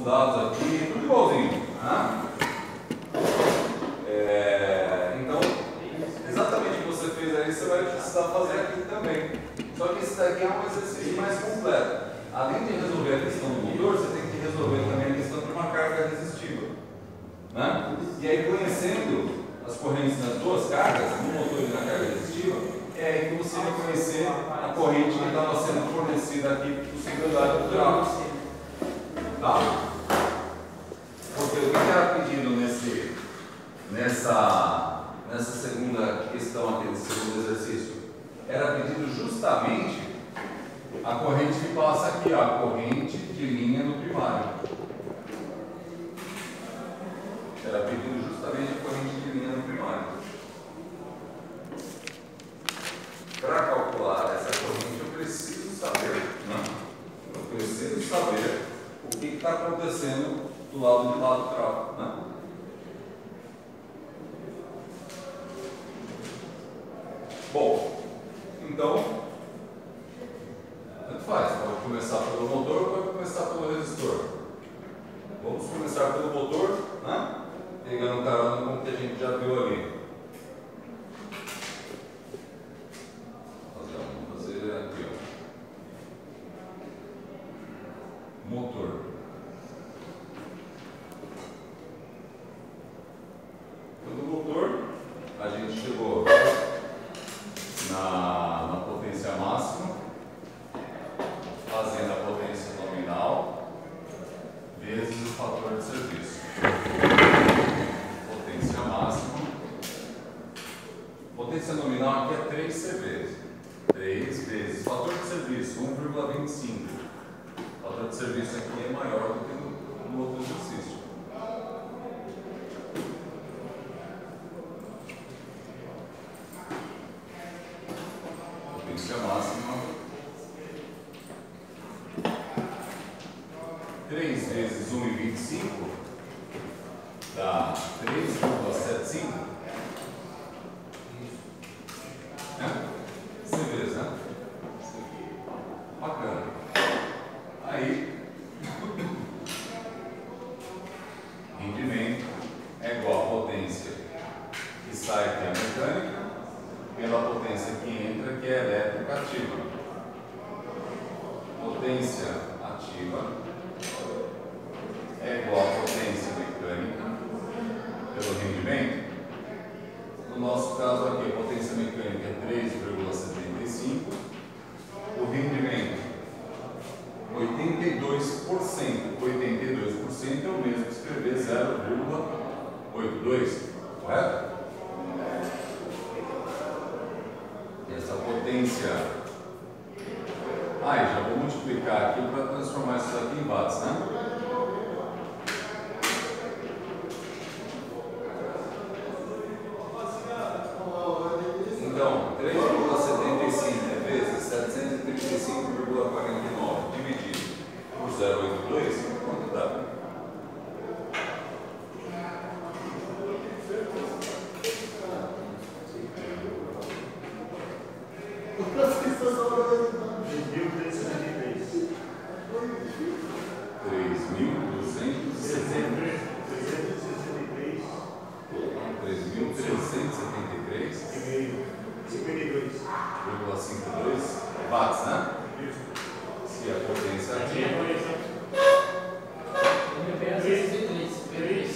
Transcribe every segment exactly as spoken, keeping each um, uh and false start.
dados aqui, tudo igualzinho. Né? É, então, exatamente o que você fez aí, você vai precisar fazer aqui também. Só que esse daqui é um exercício mais completo. Além de resolver a questão do motor, você tem que resolver também a questão de uma carga resistiva. Né? E aí, conhecendo as correntes nas duas cargas, no motor e na carga resistiva, é aí que você vai conhecer a corrente que estava sendo fornecida aqui para o secundário do grau. Tá? Porque o que era pedido nesse, nessa, nessa segunda questão aqui, nesse segundo exercício? Era pedido justamente a corrente que passa aqui, ó, a corrente de linha no primário. Era pedido justamente a corrente de linha no primário. Para calcular essa corrente, eu preciso saber, né? Eu preciso saber o que está acontecendo do lado de lá do travo, né? Bom, então, tanto faz, pode começar pelo motor ou pode começar pelo resistor. Vamos começar pelo motor, né? Pegando carona com o que a gente já viu ali. Vamos fazer aqui, ó. Motor. Pelo motor, a gente chegou na, na potência máxima, fazendo a potência nominal vezes o fator de serviço. Potência máxima. Potência nominal aqui é três C V. três vezes fator de serviço, um vírgula vinte e cinco. O fator de serviço aqui é maior do que no, no outro exercício. Potência máxima. três vezes um vírgula vinte e cinco dá três vírgula setenta e cinco. Né? Você vê, né? Bacana. Aí, rendimento é igual a potência que sai, que é a mecânica, pela potência que entra, que é elétrica ativa. Potência ativa é igual a potência mecânica pelo rendimento. No nosso caso aqui, a potência mecânica é três vírgula setenta e cinco. O rendimento, oitenta e dois por cento. oitenta e dois por cento é o mesmo que escrever zero vírgula oitenta e dois, correto? Essa potência. Ah, e já vou multiplicar aqui para transformar isso aqui em watts, né? Então, três vírgula setenta e cinco vezes setecentos e trinta e cinco vírgula quarenta e nove dividido por zero vírgula oitenta e dois, quanto dá? três mil duzentos e setenta e três. três mil trezentos e setenta e três vírgula cinquenta e dois watts, né? Se a potência ativa. três mil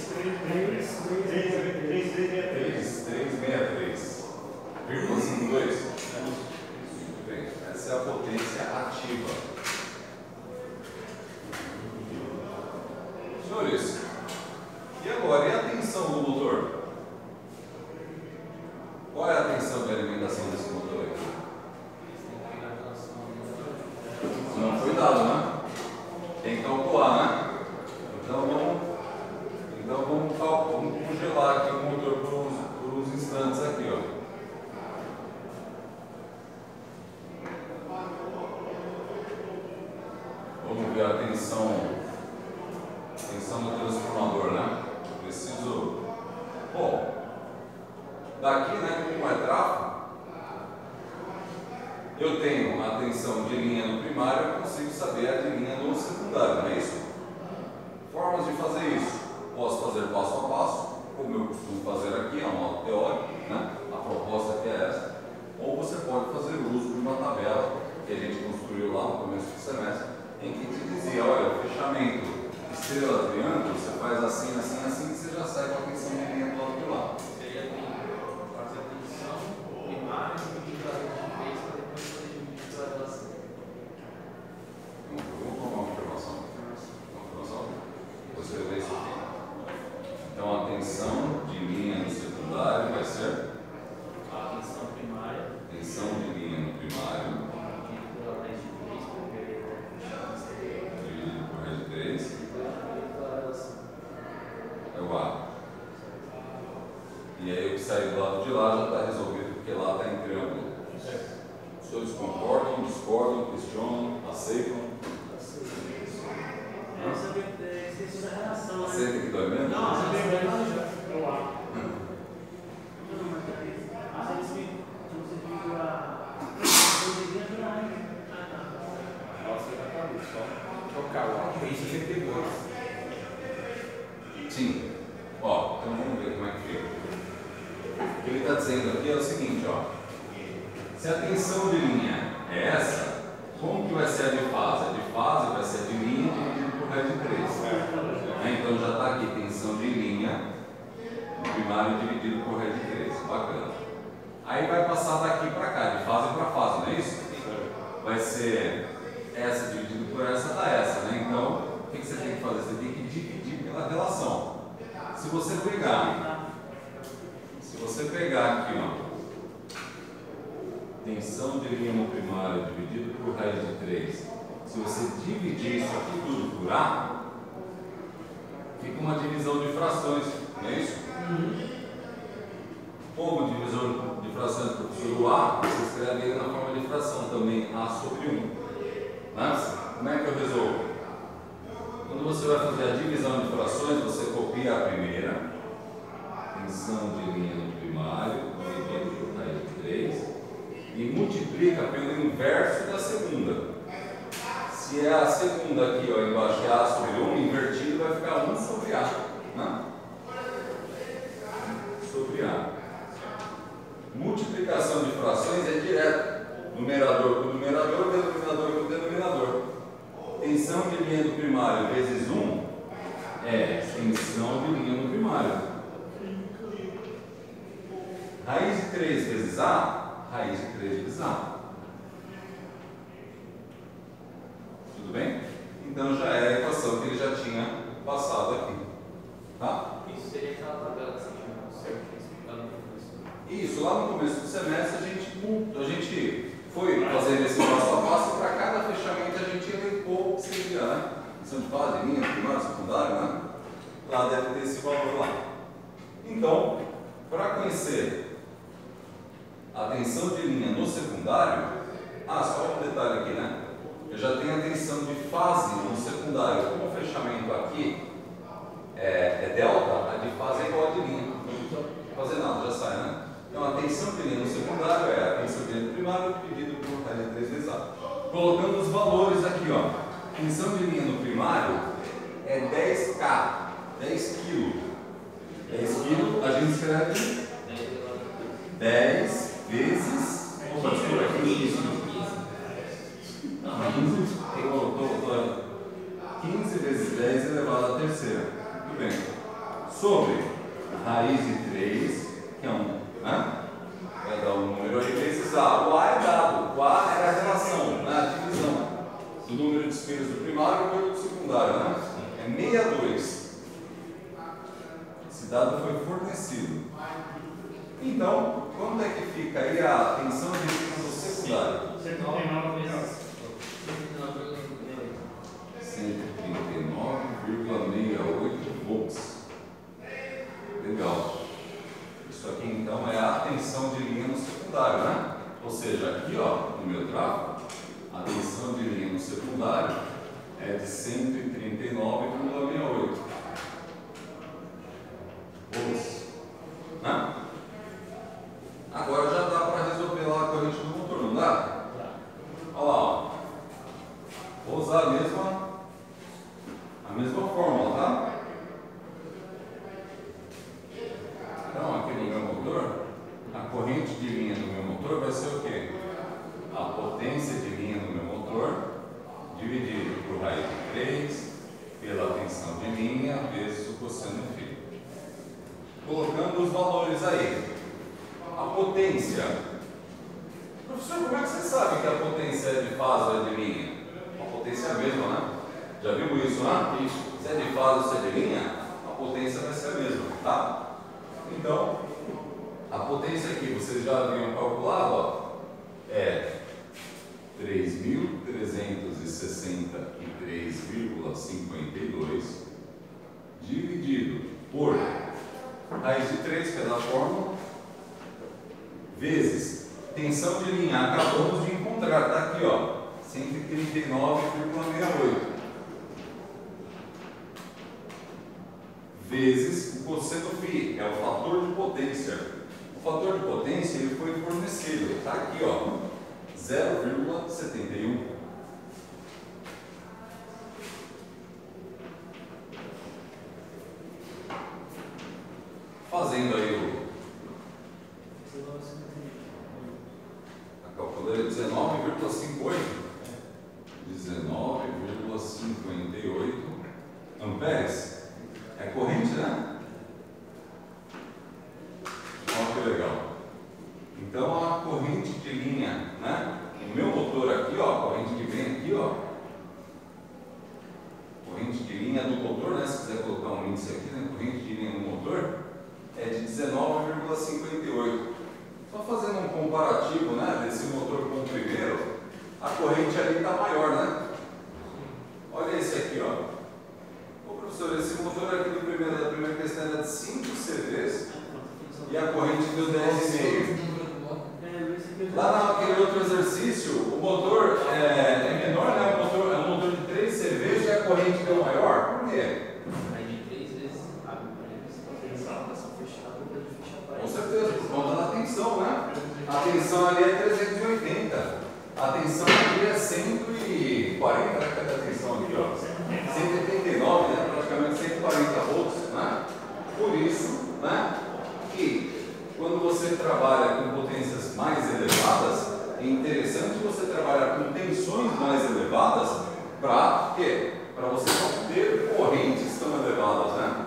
trezentos e sessenta e três vírgula cinquenta e dois. Muito bem, essa é a potência ativa. Senhores, e agora, e a tensão do motor? Qual é a tensão de alimentação desse motor aqui? Não foi dado, né? Tem que calcular, né? Então vamos, então vamos, vamos congelar aqui o motor por uns, por uns instantes aqui, ó. Vamos ver a tensão, tensão do transformador, né? Preciso. Bom, daqui, né, como é tráfego, eu tenho a tensão de linha no primário, eu consigo saber a de linha no secundário, não é isso? Forma estrela, triângulo, você faz assim, assim, assim, que você já sai com a tensão de linha do lado de lá. Seria fazer a tensão primária dividida pela raiz de três para depois fazer dividir pela relação. Vamos tomar uma observação. Uma observação? Vou escrever isso aqui. Então a tensão de linha no secundário vai ser A tensão primária tensão de linha no primário dividida pela raiz de três para dividido por raiz de três pela relação. é o A. E aí o que sai do lado de lá já está resolvido, porque lá está em triângulo. Os senhores concordam, discordam, questionam, aceitam? Eu sabia que esqueci da relação, né? Aceita que dói menos? Não, você veio bem lá já. Eu acho. Não, mas é ah, você disse que você viu a. Você devia ver lá. Ah, tá. Nossa, já está ali, só trocar o três sessenta e dois. Sim. Ó, então vamos ver como é que fica. O que ele está dizendo aqui é o seguinte, ó. Se a tensão de linha é essa, como que vai ser a de fase? A de fase vai ser a de linha dividido por raiz de três. Né? Então já está aqui tensão de linha no primário dividido por raiz de três. Bacana. Aí vai passar daqui para cá, de fase para fase, não é isso? Vai ser essa dividido por essa dá essa, né? Então, o que, que você tem que fazer? Você tem que dividir pela relação. Se você pegar, se você pegar aqui, ó, tensão de linha no primário dividido por raiz de três, se você dividir isso aqui tudo por A, fica uma divisão de frações, não é isso? Como divisor de frações, professor, o A, você escreve ele na forma de fração também, A sobre um. Mas, como é que eu resolvo? Quando você vai fazer a divisão de frações, você copia a primeira, tensão de linha no primário, dividido por raiz de três, e multiplica pelo inverso da segunda. Se é a segunda aqui, ó, embaixo é A sobre um, invertido vai ficar um sobre A. Né? Sobre A. Multiplicação de frações é direto. Numerador com numerador, denominador com denominador. Tensão de linha do primário vezes um é tensão de linha no primário. Raiz de três vezes A, raiz de três vezes A. Tudo bem? Então já é a equação que ele já tinha passado aqui. Tá? Isso seria aquela tabela que você tinha certo explicando no começo. Isso, lá no começo do semestre a gente, a gente foi fazendo esse passo a passo e para cada fechamento a gente elencou o que seria, né? Tensão de fase, linha, primário, secundário, né? Lá deve ter esse valor lá. Então, para conhecer a tensão de linha no secundário, ah, só um detalhe aqui, né? Eu já tenho a tensão de fase no secundário. Como o fechamento aqui é, é delta, a de fase é igual a de linha. Não fazer nada, já sai, né? Então a tensão de linha no secundário é a tensão de linha no primário dividido por raiz de três vezes A. Colocando os valores aqui, ó. Tensão de linha no primário é dez K, dez quilos. dez quilos, a gente escreve dez vezes quinze vezes dez elevado à terceira. Muito bem. Sobre raiz de três, que é um, né? Vai dar um número aí vezes A. O A é dado. O A é a relação, né? A divisão do número de espelhos do primário com o do secundário, né? É sessenta e dois. Esse dado foi fornecido. Então, quanto é que fica aí a tensão de linha no secundário? setenta e nove vezes. cento e trinta e nove vírgula sessenta e oito volts. Legal. Isso aqui então é a tensão de linha no secundário, né? Ou seja, aqui ó, no meu gráfico, a tensão de linha no secundário é de cento e trinta e nove vírgula sessenta e oito volts. Né? Agora já dá para resolver lá a corrente do motor, não dá? Olha lá, ó. Vou usar a mesma, a mesma fórmula, tá? Então, aqui no meu motor, a corrente de linha do meu motor vai ser o quê? A potência de linha do meu motor dividido por raiz de três pela tensão de linha vezes o cosseno φ. Colocando os valores aí. A potência. Professor, como é que você sabe que a potência é de fase ou é de linha? A potência é a mesma, né? Já vimos isso, né? Isso. Se é de fase ou se é de linha, a potência vai ser a mesma, tá? Então, a potência aqui, vocês já haviam calculado, ó, é três mil trezentos e sessenta e três vírgula cinquenta e dois dividido por raiz de três, que é da fórmula, vezes tensão de linha, acabamos de encontrar, tá aqui, ó, cento e trinta e nove vírgula sessenta e oito, vezes o cosseno φ, é o fator de potência. O fator de potência ele foi fornecido, está aqui, ó, zero vírgula setenta e um. Fazendo aí o a calculadora dezenove vírgula cinquenta e oito, dezenove vírgula cinquenta e oito amperes. É corrente, né? Olha que legal. Então a corrente de linha, né? O meu motor aqui, ó, a corrente que vem aqui, ó, corrente de linha do motor, né? Se quiser colocar um índice aqui, né? Corrente de linha do motor é de dezenove vírgula cinquenta e oito. Só fazendo um comparativo, né? Desse motor com o primeiro, a corrente ali está maior, né? Olha esse aqui, ó. Professor, esse motor aqui do primeiro, da primeira questão era de cinco C Vs e a corrente deu dez vírgula cinco. Lá naquele outro exercício, o motor é, é menor, né? O motor é um motor de três C Vs e a corrente deu maior. Por quê? Aí de três vezes a tensão está fechada, pode fechar. Com certeza, por conta da tensão, né? A tensão ali é trezentos e oitenta. A tensão aqui é cento e quarenta, né? Cadê a tensão aqui, ó? cento e oitenta e nove, né? Praticamente cento e quarenta volts, né? Por isso, né? Que quando você trabalha com potências mais elevadas, é interessante você trabalhar com tensões mais elevadas para quê? Para você não ter correntes tão elevadas, né?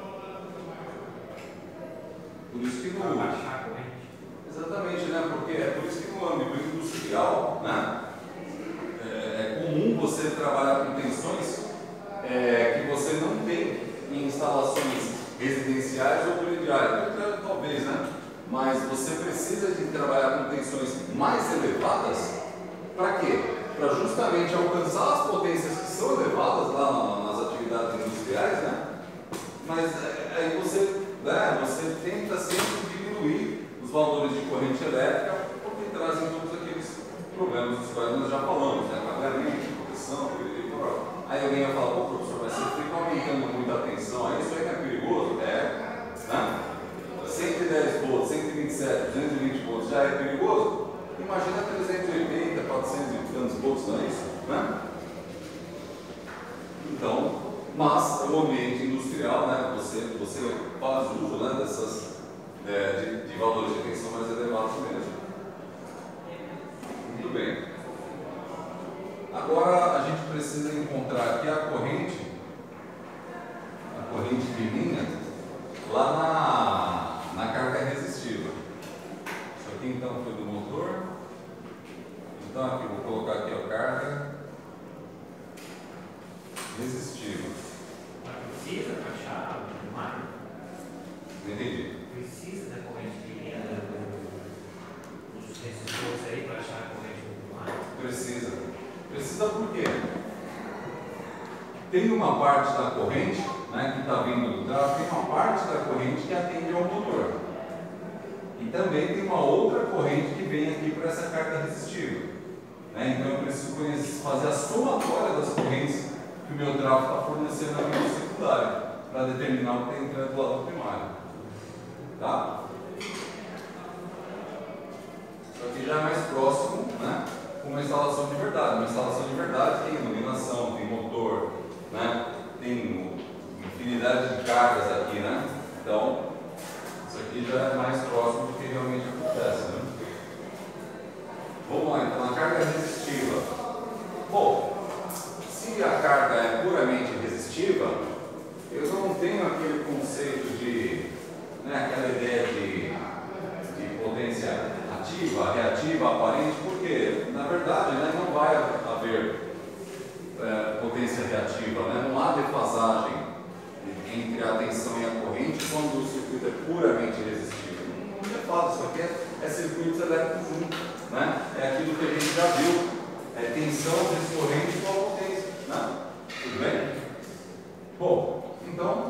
Por isso que no... Exatamente, né? Porque é por isso que no âmbito industrial, né? É, é comum você trabalhar com tensões é, que você não tem em instalações residenciais ou prediais, talvez, né? Mas você precisa de trabalhar com tensões mais elevadas para quê? Para justamente alcançar as potências que são elevadas lá nas atividades industriais, né? Mas aí você, né, você tenta sempre diminuir os valores de corrente elétrica porque trazem todos aqueles problemas dos quais nós já falamos, né? Pagamento, proteção, e por aí alguém vai falar, pô, professor, mas você fica aumentando muito a tensão, aí isso aí que é perigoso? É, né? cento e dez volts, cento e vinte e sete, duzentos e vinte volts já é perigoso? Imagina trezentos e oitenta, quatrocentos e tantos volts, não é isso? Né? Então, mas o ambiente industrial, né, você, você faz uso, né, dessas, é, de, de valores de tensão mais elevados mesmo. Muito bem. Agora a gente precisa encontrar aqui a corrente, a corrente de linha, lá na, na carga resistiva. Isso aqui então foi do motor. Então aqui vou colocar aqui a carga resistiva. Precisa achar o primário? Não entendi. Precisa da corrente de linha dos resistores aí para achar a corrente do primário? Precisa. Precisa por quê? Tem uma parte da corrente, né, que está vindo do carro, tem uma parte da corrente que atende ao motor. E também tem uma outra corrente que vem aqui para essa carga resistiva. Né? Então eu preciso conhecer, fazer a somatória das correntes que o meu trafo está fornecendo a nível secundário, para determinar o que está entrando do lado primário. Tá? Isso aqui já é mais próximo, né, com uma instalação de verdade. Uma instalação de verdade tem iluminação, tem motor, né, tem infinidade de cargas aqui, né? Então, isso aqui já é mais próximo do que realmente acontece, né? Vamos lá, então, a carga resistiva. Bom, se a carga é puramente resistiva, defasagem entre a tensão e a corrente quando o circuito é puramente resistível. Não defasa, isso aqui é, é circuitos elétricos juntos, né? É aquilo que a gente já viu, é tensão vezes corrente igual a potência, né? Tudo bem? Bom, então,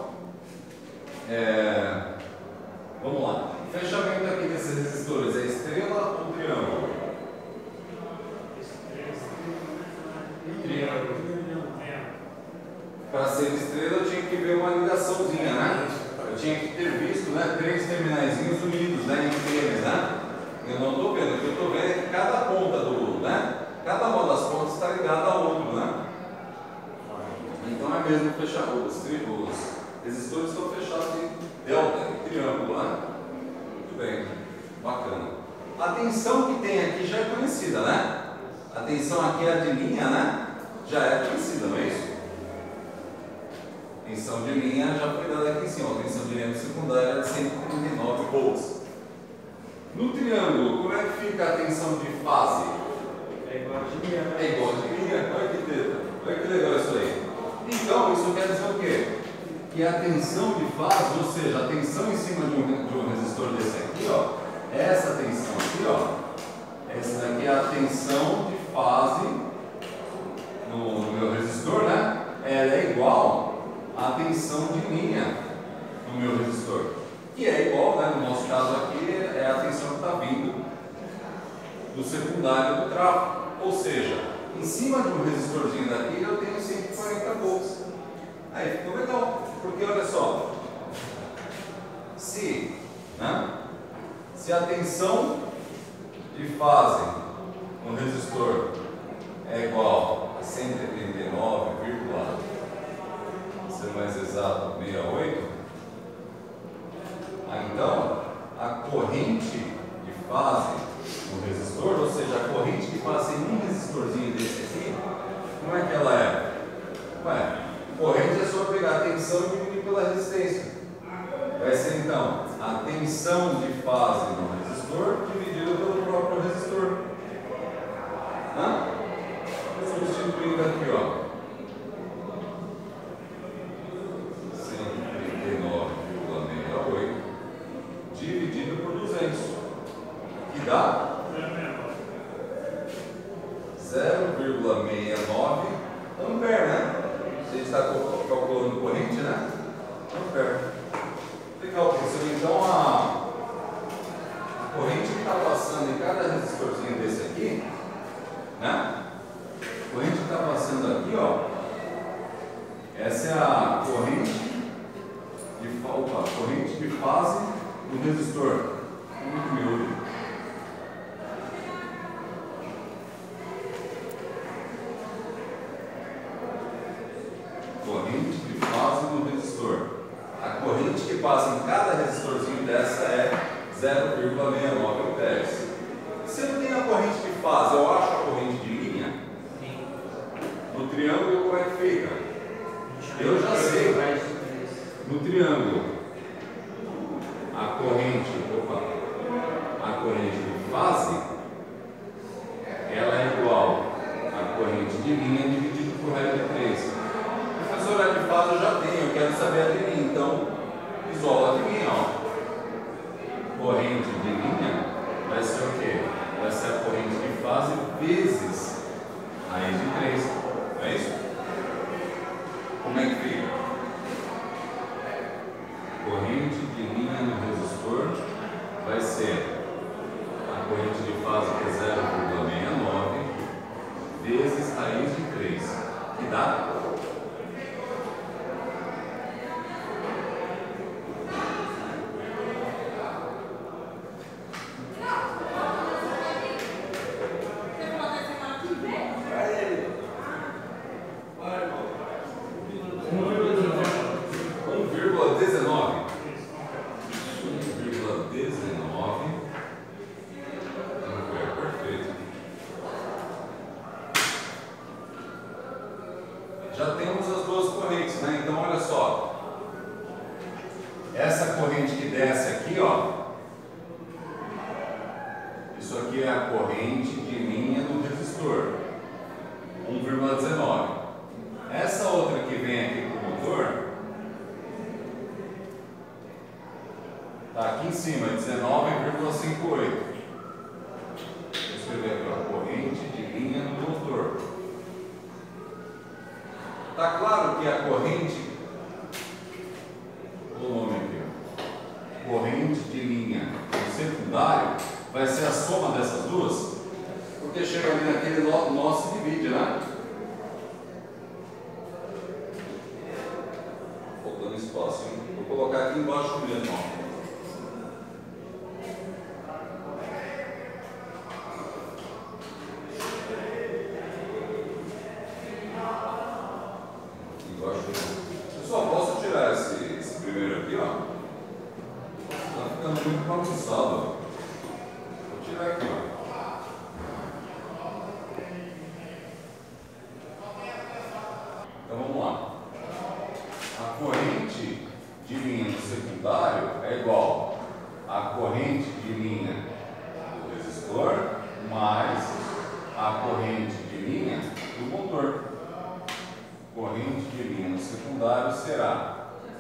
é, vamos lá. Fechamento aqui desses resistores é estrela ou triângulo? Triângulo. Para ser estrela eu tinha que ver uma ligaçãozinha, né? Eu tinha que ter visto, né, três terminaizinhos unidos, né, entre eles, né? Eu não estou vendo, o que eu estou vendo é que cada ponta do, né? Cada uma das pontas está ligada ao outro, né? Então é mesmo fechar os, os resistores estão fechados em delta, em triângulo, né? Muito bem, bacana. A tensão que tem aqui já é conhecida, né? A tensão aqui é a de linha, né? Já é conhecida, não é isso? Tensão de linha já foi dada aqui em cima, a tensão de linha secundária é de cento e trinta e nove volts. No triângulo, como é que fica a tensão de fase? É igual de linha. É igual de linha, olha que teta, olha que legal isso aí. Então, isso quer dizer o quê? Que a tensão de fase, ou seja, a tensão em cima de um, de um resistor desse aqui, ó, essa tensão aqui, ó, essa daqui é a tensão de fase no, no meu resistor, né? Ela é igual à tensão de linha no meu resistor, que é igual, né? No nosso caso aqui, é a tensão que está vindo do secundário do tráfego, ou seja, em cima de um resistorzinho daqui eu tenho cento e quarenta volts. Aí ficou legal, porque olha só, se, né, se a tensão de fase no resistor é igual a cento e trinta e nove, ser mais exato, sessenta e oito, então a corrente de fase no resistor, ou seja, a corrente que passa em um resistorzinho desse aqui, como é que ela é? Ué, corrente é só pegar a tensão e dividir pela resistência. Vai ser então a tensão de fase no resistor dividida pelo próprio resistor. Hã? Substituindo aqui, ó. cento e trinta e nove vírgula sessenta e oito dividido por duzentos. Que dá? zero vírgula sessenta e nove ampere, né? A gente está calculando corrente, né? Ampere. Legal, professor. Então a, a corrente que está passando em cada resistorzinho desse aqui, né? A corrente que está passando aqui, ó. Essa é a corrente de, opa, corrente de fase do resistor. Muito miúdo. Corrente de fase no resistor. A corrente que passa em cada resistorzinho dessa é zero vírgula sessenta e nove amperes. Se eu tenho a corrente de fase, eu acho a corrente de linha? No triângulo, como é que fica? Eu já sei. No triângulo, a corrente, opa, a corrente de fase, ela é igual à corrente de linha dividido por raiz de três. Professor, a de fase eu já tenho, eu quero saber a de linha, então isola a de linha, ó. Corrente de linha vai ser o quê? Vai ser a corrente de fase vezes raiz de três. É isso? Como é que fica? Corrente de linha no resistor vai ser a corrente de fase que é zero vírgula sessenta e nove vezes raiz de três, que dá? um vírgula dezenove. um vírgula dezenove. Perfeito. Já temos as duas correntes, né? Então olha só. Essa corrente que desce aqui, ó. Isso aqui é a corrente de linha do resistor. um vírgula dezenove. Essa outra que vem aqui com cima, dezenove vírgula cinquenta e oito. Vou escrever aqui, ó, corrente de linha no motor. Está claro que a corrente, o nome aqui, ó, corrente de linha no secundário vai ser a soma dessas duas? Porque chega ali naquele nó, nó se divide, né? Faltando espaço, hein? Vou colocar aqui embaixo mesmo, ó. Pessoal, posso tirar esse, esse primeiro aqui, ó? Tá ficando muito bagunçado. Vou tirar aqui, ó. Então vamos lá. A corrente de linha no secundário é igual à corrente de linha do resistor mais a corrente de linha do motor. Corrente de linha no secundário será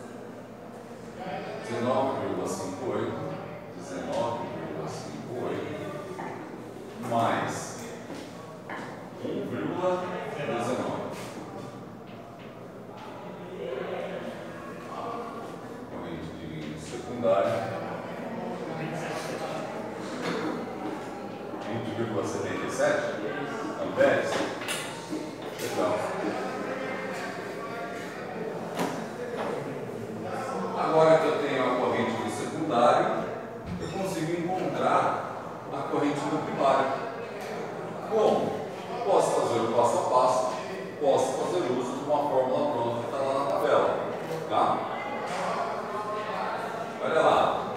dezenove vírgula cinquenta e oito, dezenove vírgula cinquenta e oito mais um vírgula dezenove. Corrente de linha no secundário vinte vírgula setenta e sete amperes. Legal. Agora que eu tenho a corrente do secundário, eu consigo encontrar a corrente do primário. Como? Posso fazer o passo a passo, posso fazer uso de uma fórmula pronta que está lá na tabela. Tá? Olha lá.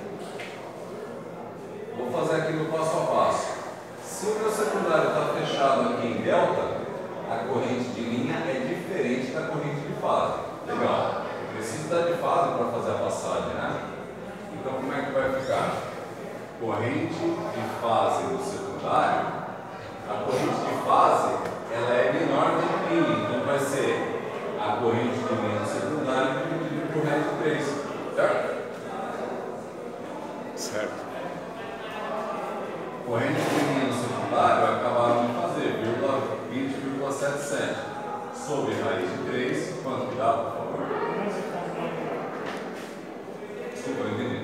Vou fazer aqui no passo a passo. Se o meu secundário está fechado aqui em delta, a corrente de linha é diferente da corrente de fase. Legal. Preciso dar de fase para fazer a passagem, né? Então, como é que vai ficar? Corrente de fase no secundário. A corrente de fase, ela é menor que a linha. Então, vai ser a corrente de linha no secundário dividido por ré de três. Certo? Certo. Corrente de linha no secundário, acabaram de fazer, vinte vírgula setenta e sete. Sobre raiz de três, quanto que dá, por favor? Desculpa, eu entendi.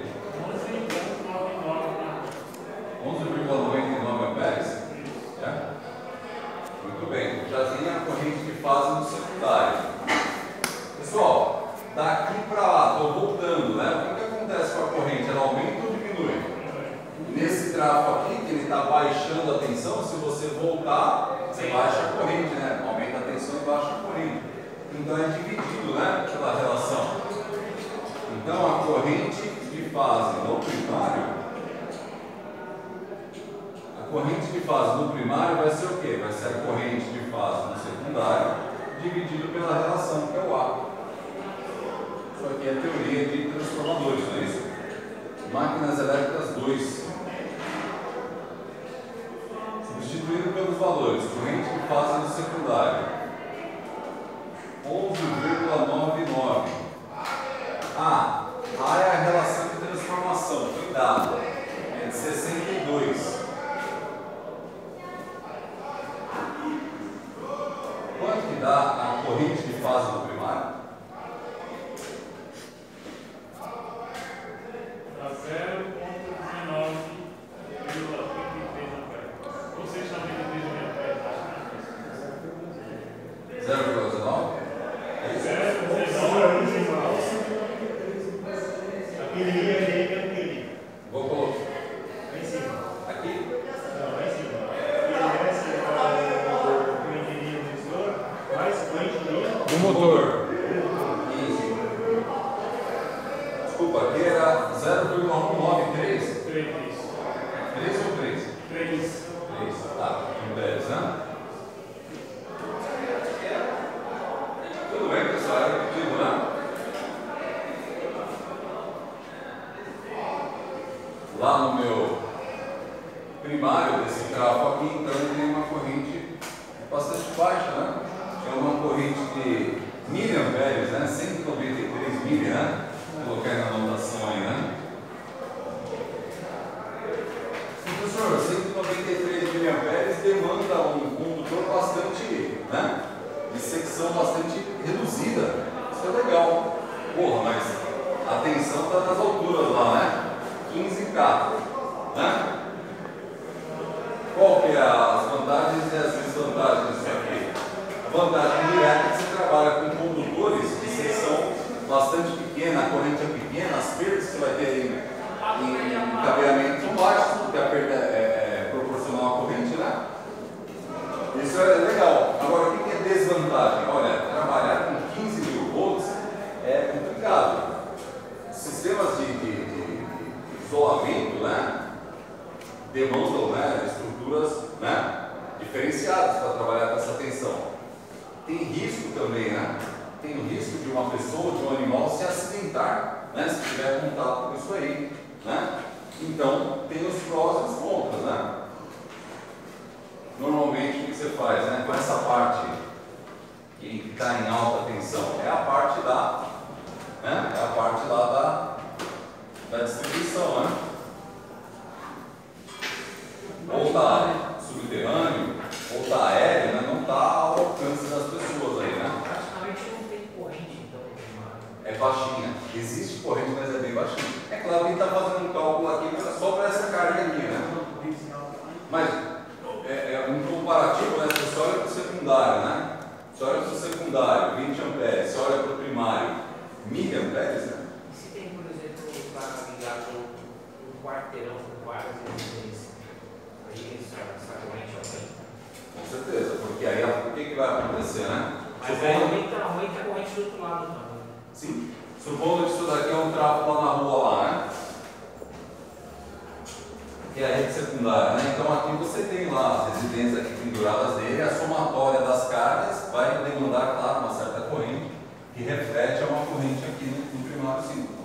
onze vírgula noventa e nove amperes? É? Muito bem, já tem a corrente de fase no secundário. Pessoal, daqui para lá, estou voltando, né? O que, que acontece com a corrente? Ela aumenta ou diminui? Nesse grafo aqui, que ele está baixando a tensão, se você voltar, você baixa a corrente, né? Aumenta a tensão e baixa a corrente. Então é dividido, né? Pela relação. Então a corrente de fase no primário, a corrente de fase no primário vai ser o quê? Vai ser a corrente de fase no secundário dividido pela relação, que é o A. Isso aqui é a teoria de transformadores, não é isso? Máquinas elétricas dois. Substituído pelos valores, corrente de fase no secundário, onze vírgula noventa e nove. Ah, A é a relação de transformação, foi dada, é de sessenta e dois. Quanto que dá a corrente de fase no primário? Dá zero vírgula dezenove vírgula trinta e três amperes. Vocês também dividem amperes, zero vírgula dezenove? zero vírgula dezenove. Aquele ali é ele que é aquele. Vou colocar Lá em cima. aqui. Não, lá em cima. Ele desce o corrente de linha do resistor, mais corrente de linha O motor. Isso. Desculpa, aqui era zero vírgula cento e noventa e três? três. três ou três? três. três, tá. dez, né? Tudo bem, pessoal? É repetido, né? Lá no meu primário desse grafo aqui, então ele tem uma corrente bastante baixa, né? É uma corrente de miliamperes, né? cento e noventa e três mili, né? Vou colocar aí na anotação aí, né? tensão bastante reduzida. Isso é legal. Porra, mas a tensão está nas alturas lá, né? quinze K. Né? Qual que é as vantagens e as desvantagens disso aqui? A vantagem direta é que você trabalha com condutores de seção bastante pequena, a corrente é pequena, as perdas que você vai ter em, em, em cabeamento são baixas, porque a perda é, é proporcional à corrente, né? Isso é legal. Agora, o que é desvantagem? Olha, trabalhar com quinze mil volts é complicado. Sistemas de, de, de, de isolamento, né? Demandam, né, estruturas, né, diferenciadas para trabalhar com essa tensão. Tem risco também, né? Tem o risco de uma pessoa, de um animal se acidentar, né, se tiver contato com isso aí, né? Então, tem os prós e os contras, né? Normalmente, o que você faz, né? Com essa parte que está em alta tensão, é a parte da, né? É a parte lá da, da distribuição, né? Ou está subterrâneo, ou está aéreo, né? Não está ao alcance das pessoas aí, né? Praticamente não tem corrente, então. É baixinha. Existe corrente, mas é bem baixinha. É claro que a gente está fazendo um cálculo aqui só para essa carga aqui, né? Mas, é, é um comparativo, né? Você olha para o secundário, né? Você olha para o secundário, vinte amperes. Você olha para o primário, mil amperes, né? Se tem, por exemplo, para ligar um quarteirão com várias residências, aí essa, essa corrente aumenta. Com certeza, porque aí o que, que vai acontecer, né? Mas aí aumenta, aumenta a corrente do outro lado também. Sim. Supondo que isso daqui é um tráfego lá na rua lá, né? Que é a rede secundária, né? Então aqui você tem lá as residências aqui penduradas dele, a somatória das cargas vai demandar, claro, uma certa corrente que reflete a uma corrente aqui no, no primário sim.